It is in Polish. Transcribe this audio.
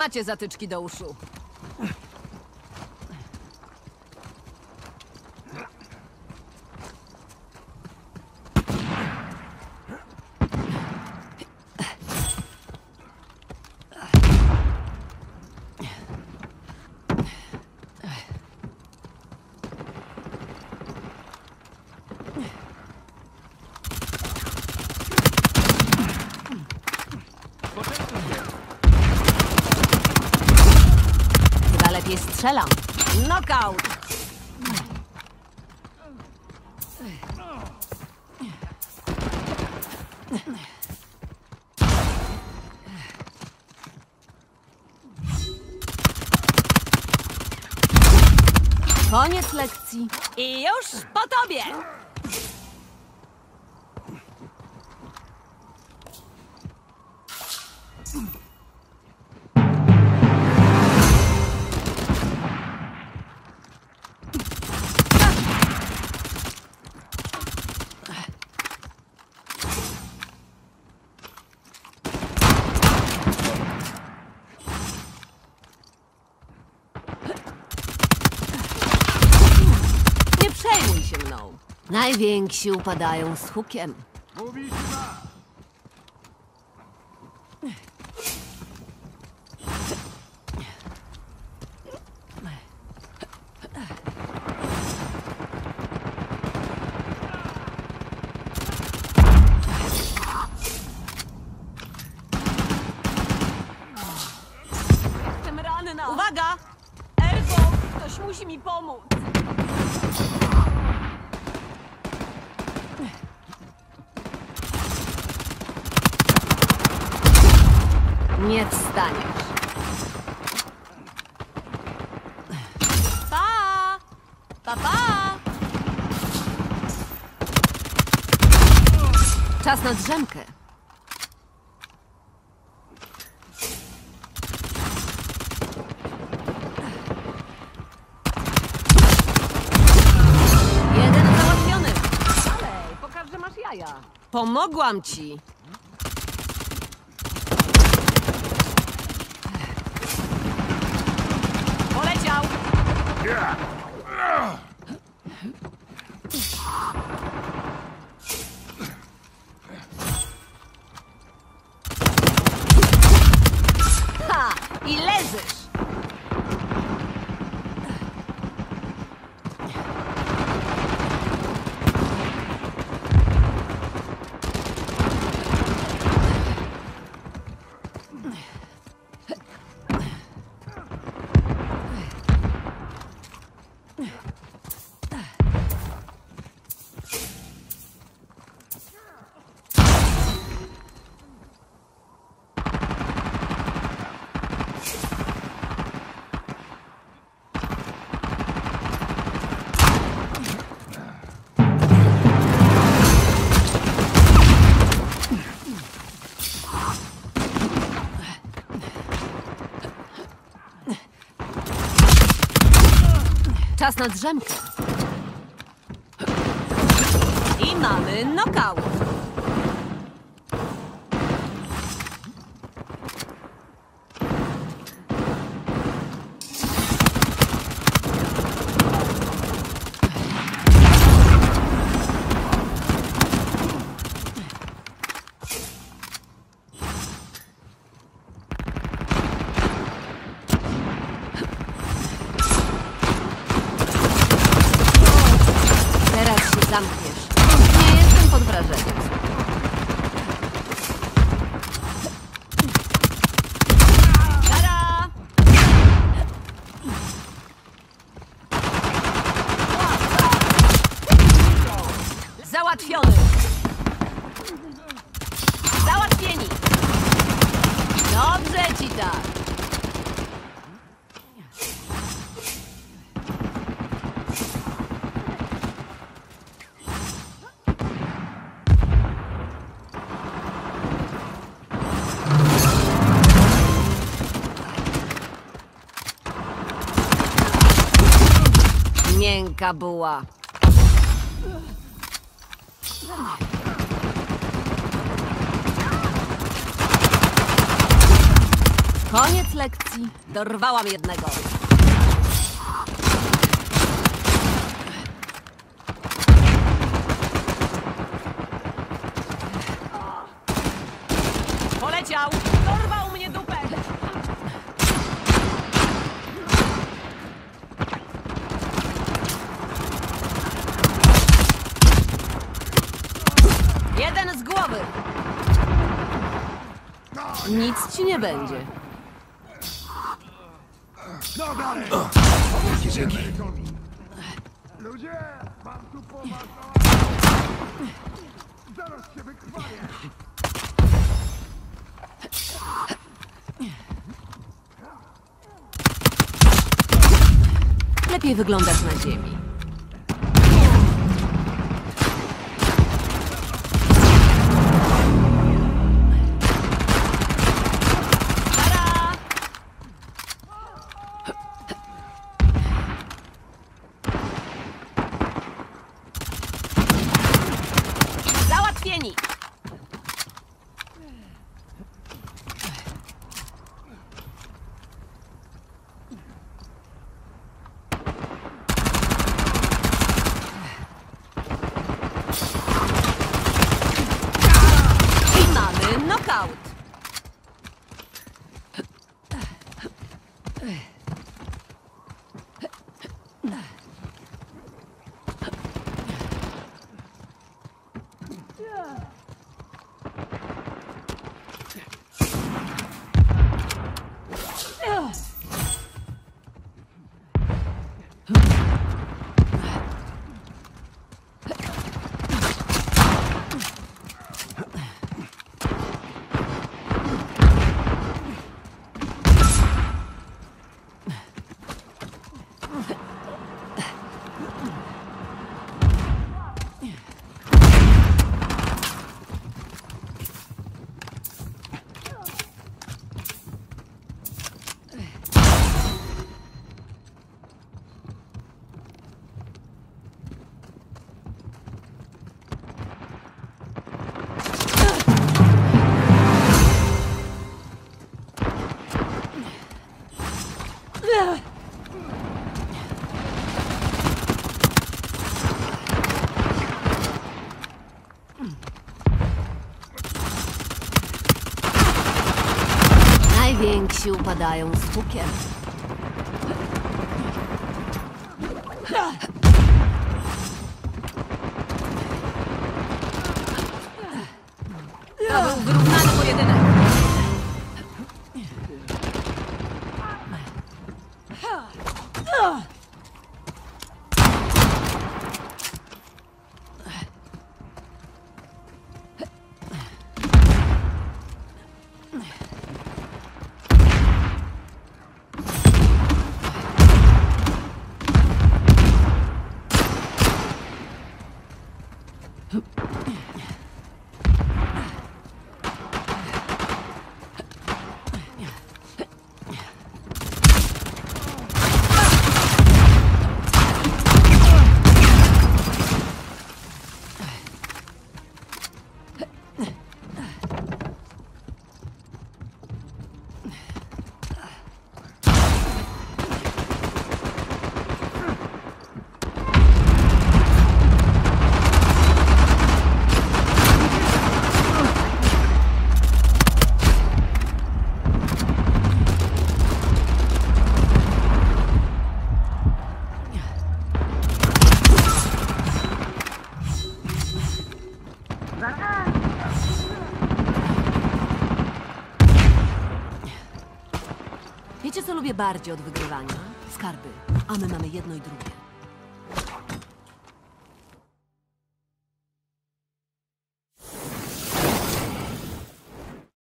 Macie zatyczki do uszu. Chyba lepiej strzelam. Knockout! Koniec lekcji. I już po tobie! Nie przejmuj się mną. Najwięksi upadają z hukiem. Jestem ranna. Uwaga! Ergo! Ktoś musi mi pomóc. Nie wstaniesz. Pa! Pa, pa! Czas na drzemkę. Jeden załatwiony. Dalej, pokaż, że masz jaja. Pomogłam ci. Poleciał! Ha! I leżysz! Czas na drzemkę. I mamy knockout. Zamkniesz. Nie jestem pod wrażeniem. Tada! Załatwiony! Załatwieni! Dobrze ci tak! Miękka buła. Koniec lekcji. Dorwałam jednego. Poleciał! Dorwał mnie dupę! Jeden z głowy! Nic ci nie będzie. No dalej! Dzięki. Ludzie, mam tu poważną... Zaraz się wykrwawię! Lepiej wyglądasz na ziemi. Tara! Załatwieni! I mamy knockout. Najwięksi upadają z hukiem. To był wyrównany pojedynek. Wiecie, co lubię bardziej od wygrywania? Skarby. A my mamy jedno i drugie.